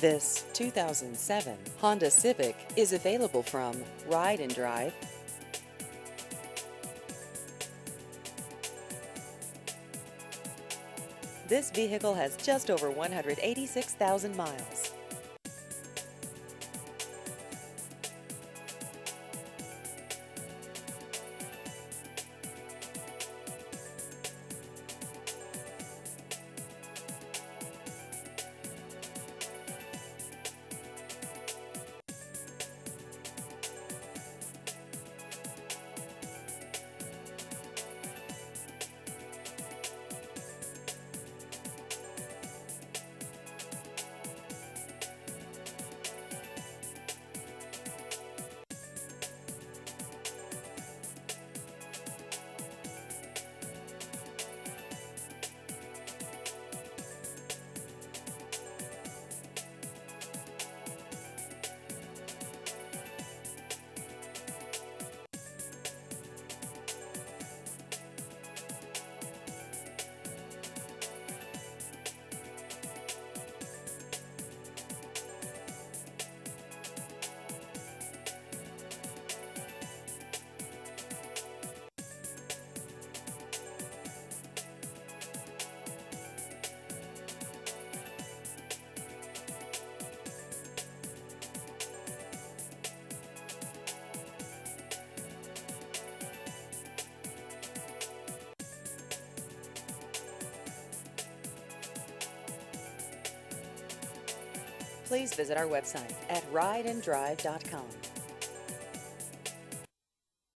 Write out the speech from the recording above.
This 2007 Honda Civic is available from Ride and Drive. This vehicle has just over 186,000 miles. Please visit our website at rideanddrive.com.